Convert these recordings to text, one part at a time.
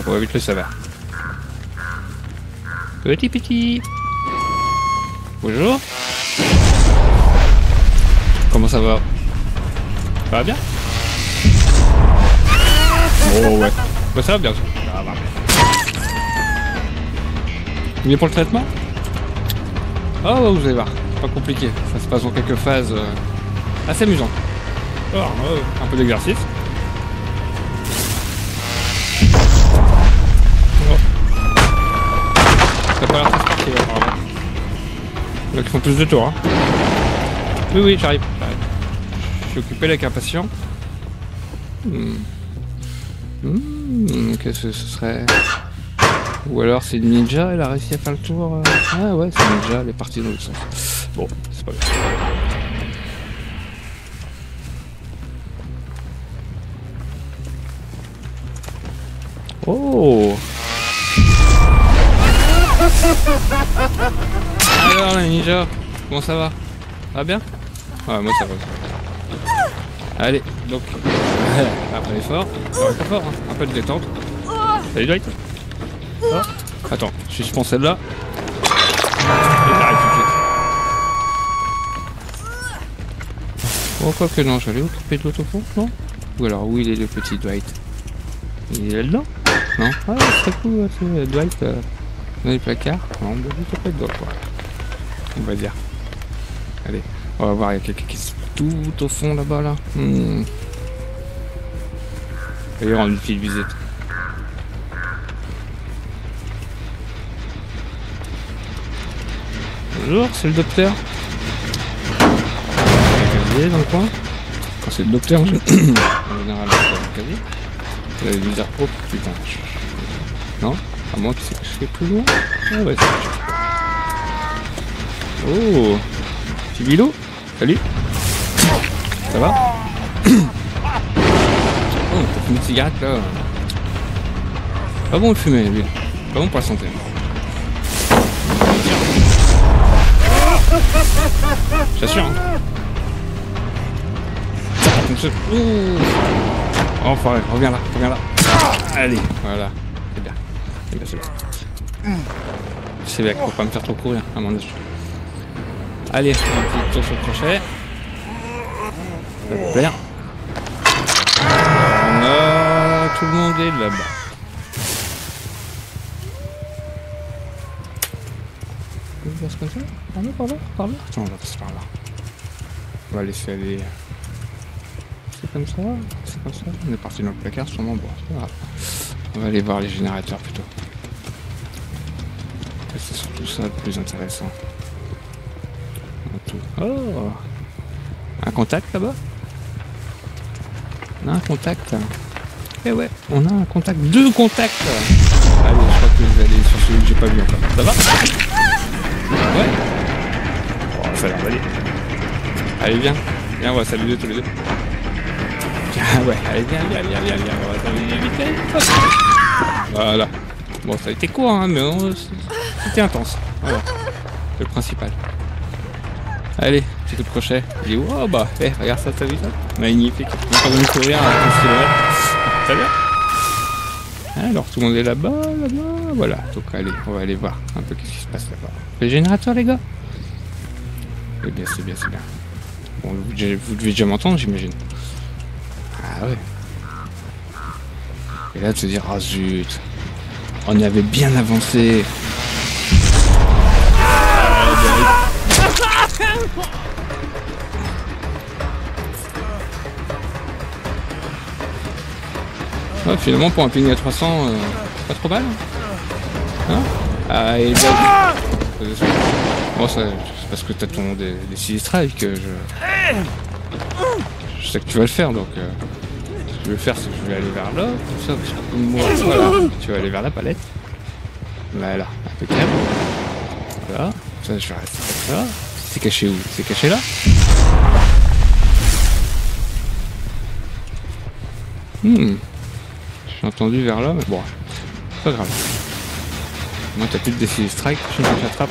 On va vite le savoir. Petit. Bonjour. Comment ça va? Ça va bien? Oh ouais. Bah ça va bien. Ça va. Vous venez pour le traitement? Oh ouais, vous allez voir. Pas compliqué. Ça se passe en quelques phases assez amusantes. Alors, un peu d'exercice. Ça n'a pas l'air très sportif apparemment. Donc ils font plus de tours. Hein. Oui, j'arrive. Je suis occupé avec un patient. Qu'est-ce que ce serait? Ou alors c'est une ninja, elle a réussi à faire le tour. Ah ouais, c'est une ninja, elle est partie dans l'autre sens. Bon, c'est pas grave. Oh! Alors la ninja, comment ça va? Ça va bien? Ouais, moi ça va. Allez, donc, après l'effort, pas fort, hein. Un peu de détente. Salut Dwight. Oh. Attends, je suspends celle-là. Et j'arrive tout de suite. Oh, quoi que non, je vais aller occuper de l'autre au fond, non? Ou alors, où il est le petit Dwight? Il est là-dedans? Non? Ah, c'est cool, c'est Dwight dans les placards. Non, bah, il peut pas être dedans, quoi. On va dire. Allez, on va voir, il y a quelqu'un qui se tout au fond là-bas, là. D'ailleurs, on lui fait une visite. Bonjour, c'est le docteur. Un casier dans le coin. Quand c'est le docteur, en général, c'est le casier. Vous allez lui dire, oh putain. Non? À moins que c'est caché plus loin. Ah ouais, c'est caché. Oh! Petit Bilou? Salut! Ça va? Oh, t'as fumé une cigarette là. Pas bon de fumer, lui. Pas bon pour la santé. J'assure. Hein. Oh, enfin, reviens là. Allez, voilà. C'est bien. C'est bien. C'est bien, faut pas me faire trop courir à mon âge. Allez, un petit tour sur le crochet. Ça va plaire. Tout le monde est là-bas. On va se comme ça. Par là. Attends, on va passer par là. On va laisser aller. C'est comme ça. On est parti dans le placard, sûrement. Bon, c'est pas grave. On va aller voir les générateurs plutôt. C'est surtout ça le plus intéressant. Oh, un contact là-bas? On a un contact. Eh ouais, on a un contact. 2 contacts. Allez, je crois que vous allez sur celui que j'ai pas vu encore. Ça va? Ouais. Oh, ça a l'air d'aller. Allez, viens. Viens, on va saluer tous les deux. Ah ouais, allez, viens. On va saluer vite. Voilà. Bon, ça a été court, hein, mais c'était intense. Voilà. C'est le principal. Allez, petit coup de crochet. Il est où? Oh bah, regarde ça, t'as vu ça? Magnifique. On va pas besoin de courir à 15 km. Très bien. Alors, tout le monde est là-bas. Voilà. Donc, allez, on va aller voir un peu ce qui se passe là-bas. Les générateurs, les gars? C'est bien. Bon, vous devez déjà m'entendre, j'imagine. Ah ouais. Et là, de se dire, ah zut. On y avait bien avancé. Ouais, finalement pour un ping à 300, c'est pas trop mal. Hein? Ah, et bon, c'est parce que t'as ton des Silly-Strike que je sais que tu vas le faire, donc ce que je vais faire, c'est que je vais aller vers là, comme ça, parce que moi, voilà, tu vas aller vers la palette. Voilà, impeccable. Voilà, ça je vais rester comme ça. C'est caché où? C'est caché là? J'ai entendu vers là, mais bon, pas grave. Moi, t'as plus de décider strike, je t'attrape.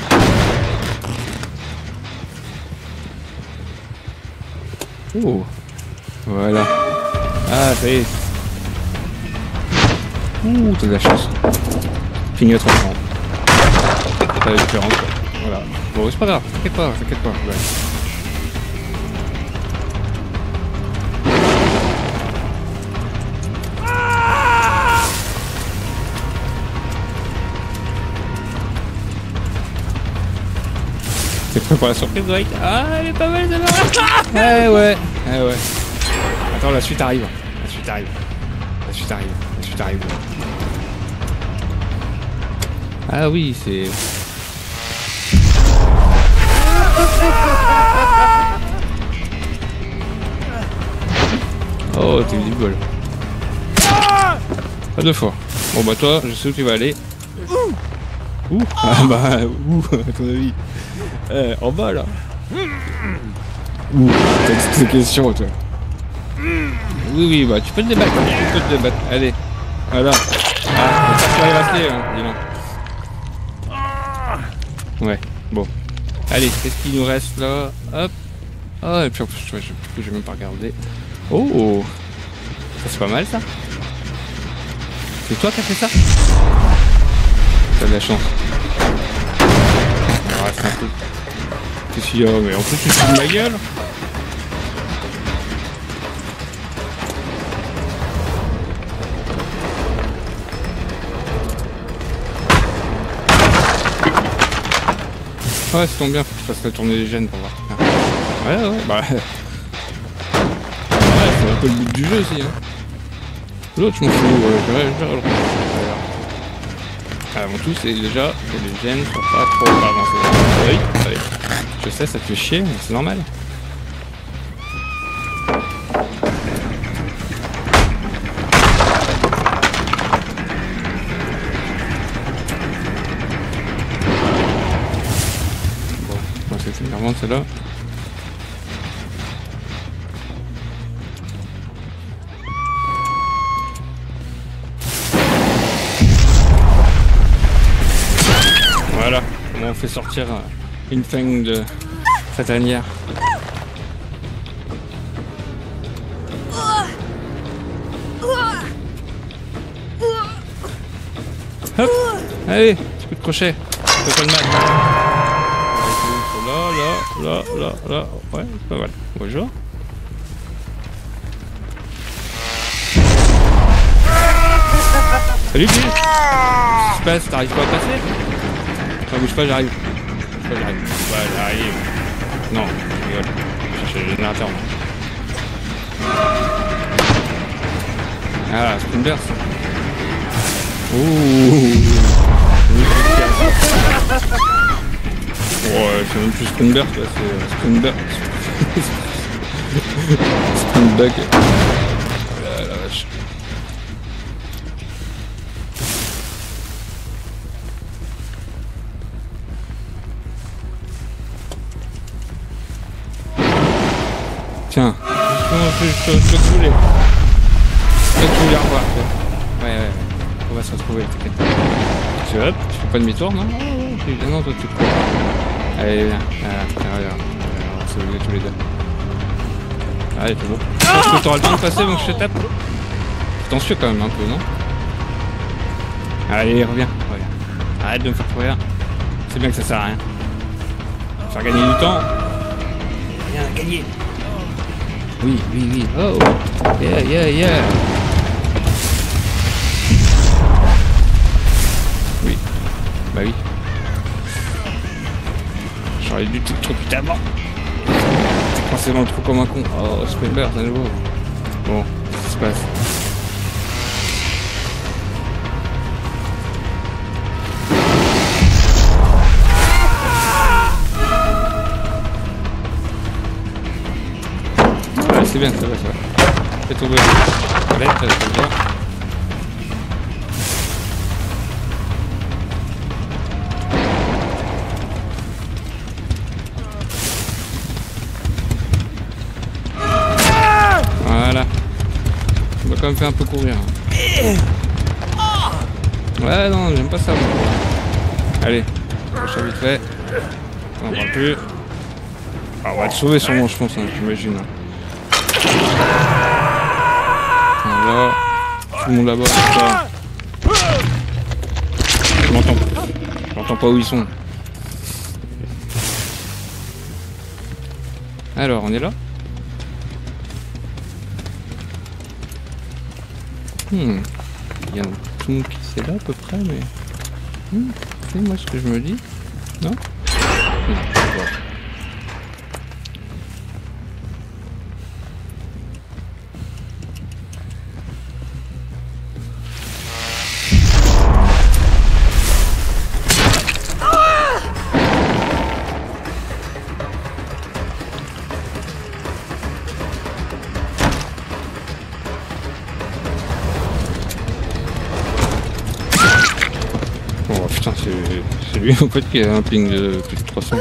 Oh, voilà. Ah, ça y est. Ouh, t'as de la chance. Fini à 3 ans. T'as la différence, quoi. Voilà. Bon, c'est pas grave, t'inquiète pas, t'inquiète pas. Ouais. T'es prêt pour la surprise, Drake? Ah, elle est pas mal, celle-là. Eh ouais, eh ouais. Attends, la suite arrive. La suite arrive. La suite arrive. La suite arrive. Ah oui, c'est... Oh, t'es du bol. Pas deux fois. Bon bah toi, je sais où tu vas aller. Ouh. Ah bah, où, à ton avis? En bas là. Ouh, t'as toutes ces questions toi. Oui, oui, bah tu peux te débattre. Tu peux te débattre. Allez. Voilà. Ah, ça va rester, hein, dis donc. Ouais, bon. Allez, qu'est-ce qu'il nous reste là? Hop. Ah, et puis en plus, je vais même pas regarder. Oh, ça c'est pas mal ça. C'est toi qui as fait ça? T'as de la chance. Il reste un peu. Qu'est-ce qu'il y a? Mais en plus tu te fous de ma gueule. Ouais, ça tombe bien, faut que je fasse la tournée des gènes pour voir. Ouais, ouais, bah... Ouais, c'est un peu le but du jeu aussi, hein. L'autre, je m'en fous, avant tout, c'est déjà que les gènes soient pas trop avancés. Oui, allez. Je sais, ça te fait chier, mais c'est normal. Bon, moi c'est clairement celle-là. Voilà, comment on fait sortir une fang de cette tanière. Hop, allez, petit coup de crochet, fais pas de mal. Là, ouais, c'est pas mal. Bonjour. Salut, Bill. Qu'est-ce qui se passe? T'arrives pas à passer? Non, bouge pas, j'arrive. Ouais, j'arrive. Non, je rigole. Je cherche le générateur. Ah, c'est une burst. Ouh. Ouais, c'est même plus Spin Burst, c'est Spin Burst. Spin Bug. Ah, la vache. Tiens, je te saouler. Je te saouler, au revoir. Ouais, on va se retrouver, t'inquiète pas. Tu hop, tu fais pas demi-tour, non? Non, toi tu te cours. Allez, viens, regarde, on va se lever tous les deux. Allez, c'est bon. Je pense que t'auras le temps de passer donc je te tape. T'en suis quand même un peu, non? Allez, reviens. Arrête de me faire courir. C'est bien que ça sert à rien. Faire gagner du temps. Rien à gagner. Oui. Oh, yeah. Oui. Bah oui. J'aurais dû tout truc avant. T'es coincé dans le trou comme un con. Oh, Sprinter, à nouveau. Bon, qu'est-ce qui se passe? Ouais, c'est bien, ça va. Fais tomber la palette, ça se bien. Voilà. On va quand même faire un peu courir. Ouais, non, j'aime pas ça. Moi. Allez, prochain vite fait. On n'en parle plus. Ah, on va te sauver sûrement, je pense, hein, j'imagine. Voilà. Tout le monde là-bas, c'est ça. Je m'entends pas où ils sont. Alors, on est là? Il y a tout le monde qui c'est là à peu près, mais... c'est moi ce que je me dis. Non? Non, bon. Oh putain, c'est lui en fait qui a un ping de plus de 300.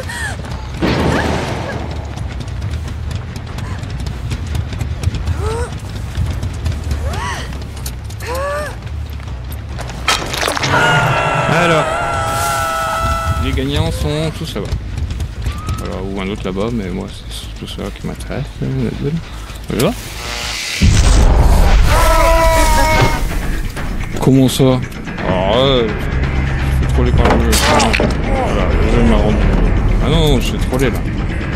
Alors, les gagnants sont tous là-bas. Alors, ou un autre là-bas, mais moi c'est surtout ça qui m'intéresse. Voilà. Comment ça? Oh, trollé par le jeu. Voilà, le jeu m'a rendu. Ah non, je suis trollé là.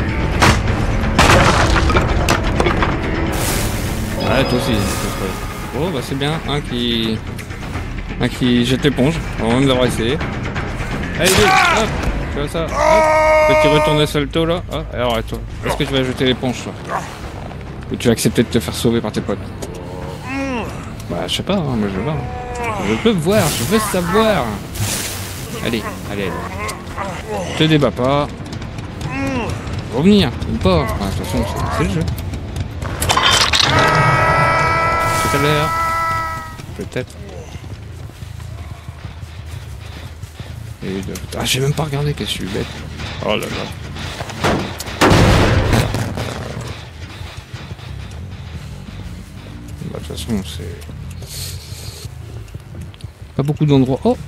Ouais, toi aussi. Oh, bah c'est bien. Un qui jette l'éponge. On va même l'avoir essayé. Allez, vite, hop, tu vois ça. Hop. Petit retourne salto là. Ah, alors arrête-toi. Est-ce que tu vas jeter l'éponge toi? Ou tu vas accepter de te faire sauver par tes potes? Bah, je sais pas, hein, moi je veux voir. Je peux voir, je veux savoir. Allez, allez, allez. Te débat pas. Revenir, ou pas. Enfin, de toute façon, c'est le jeu. Tout à l'heure. Peut-être. Ah, j'ai même pas regardé, qu'est-ce que je suis bête. Oh là là. Bah, de toute façon, c'est... pas beaucoup d'endroits. Oh!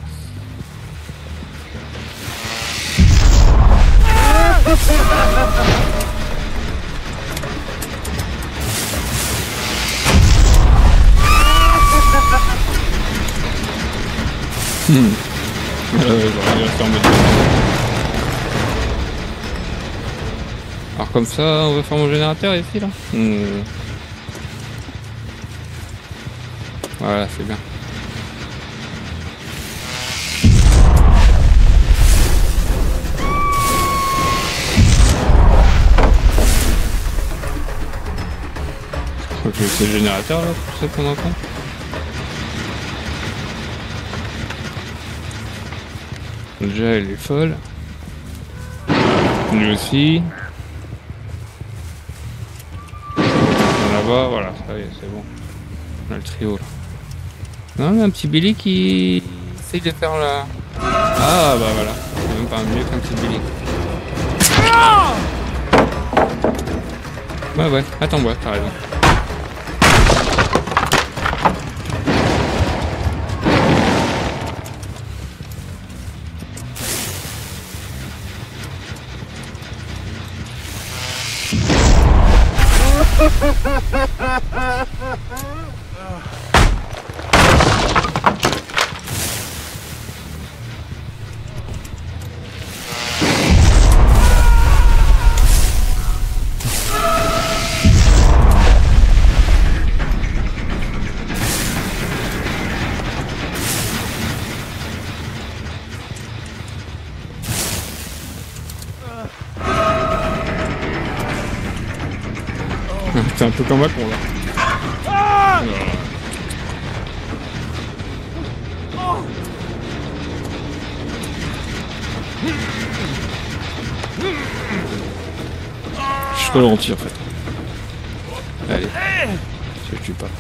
Alors comme ça, on va faire mon générateur ici là. Voilà, c'est bien. Faut que je laisse le générateur là, pour ça qu'on entend. Déjà elle est folle. Lui aussi. Là-bas, voilà, ça y est, c'est bon. On a le trio là. Non, mais un petit Billy qui essaye de faire la... Ah bah voilà, c'est même pas mieux qu'un petit Billy. Ouais, attends-moi, t'as raison. C'est un peu comme un con là. Je suis ralenti en fait. Allez, je le tue pas.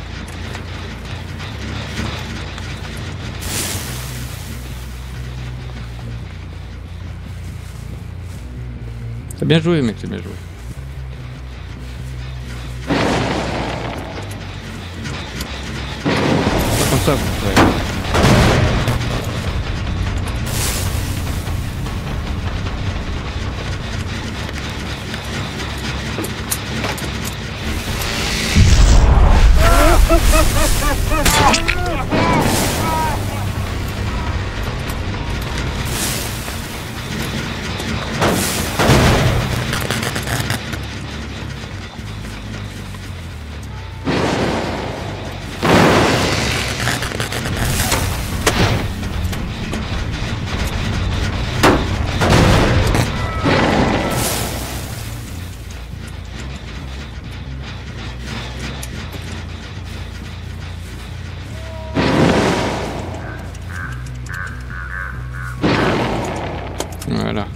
T'as bien joué mec, t'as bien joué. Comme ça, ouais.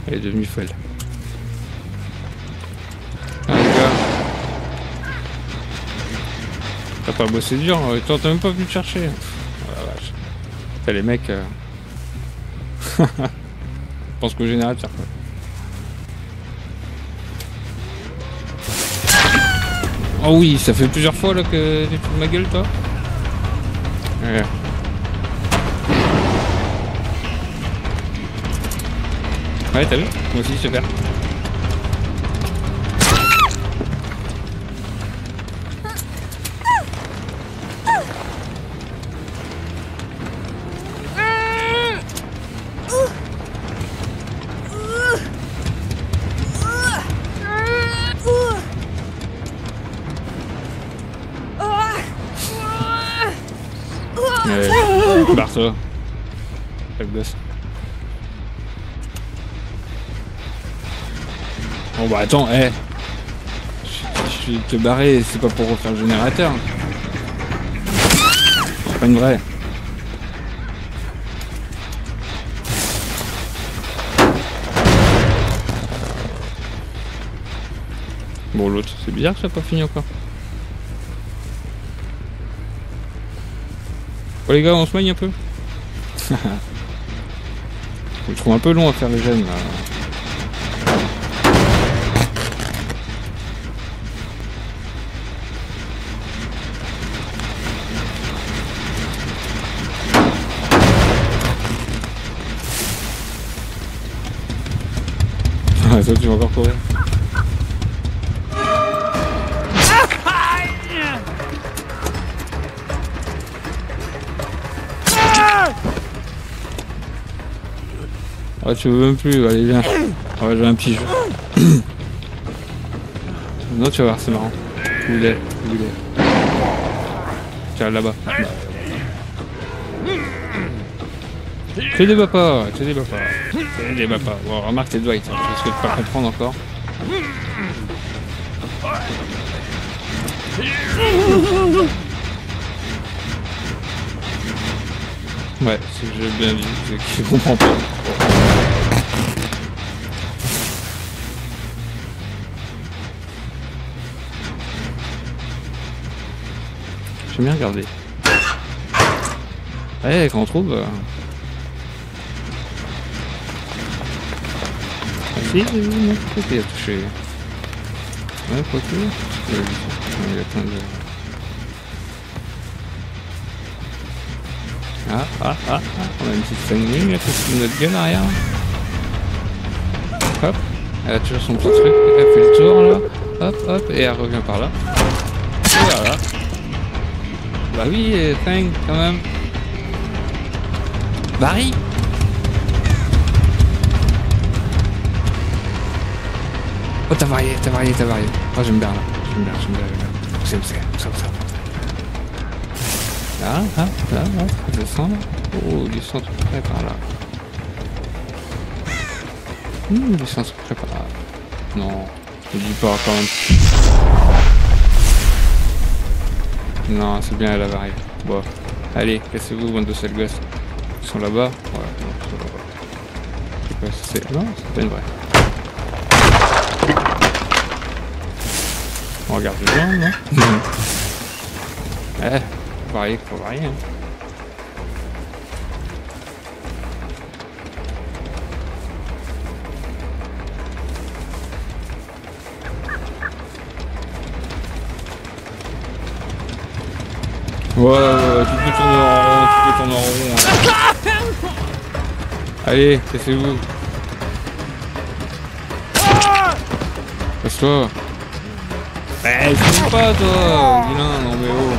Elle est devenue folle. Ah les gars. T'as pas bossé dur, t'as même pas pu te chercher. Oh la vache. T'as les mecs... Je pense qu'au générateur quoi. Oh oui, ça fait plusieurs fois là que tu te fous de ma gueule toi. Ouais. Ouais, t'as vu? Moi aussi, je te perds. Barre-toi. Pas de gosse. Bon bah attends, je vais te barrer, c'est pas pour refaire le générateur. C'est pas une vraie. Bon l'autre, c'est bizarre que ça n'a pas fini encore. Oh les gars, on se magne un peu. Je trouve un peu long à faire les gènes là. Ah, toi tu vas encore courir. Ah tu veux même plus, allez viens. On va jouer un petit jeu. Non tu vas voir, c'est marrant. Où il est? Tiens là-bas. Tu débat pas. Bon remarque t'es Dwight, hein. Je risque de pas comprendre encore. Ouais, c'est que j'ai bien dit, c'est qu'il comprend pas. J'aime bien regarder. Ouais, quand on trouve... Ah si, non, peut-être qu'il a touché. Ouais, quoi que... Il a plein de... Ah, on a une petite famille là qui se fout de notre gueule arrière. Hop, elle a toujours son petit truc, elle fait le tour là, hop, et elle revient par là. Et voilà. Bah oui, Fang quand même. Barry. Oh t'as varié. Oh j'aime bien là, j'aime bien. C'est ça. Là, ça descend là. Oh, du centre près par là. Du centre près par là. Non, je dis pas quand même. Non, c'est bien, elle a varié. Bon, allez, cassez-vous, bande de sales gosses. Ils sont là-bas. Ouais, non, ils sont là-bas. C'est quoi, c'est... Non, c'est pas une vraie. On regarde bien, non? Faut varier. Hein. Ouais, tu peux tourner en rond, Hein. Allez, cassez-vous. Casse-toi. Je sais pas toi, vilain, non mais oh.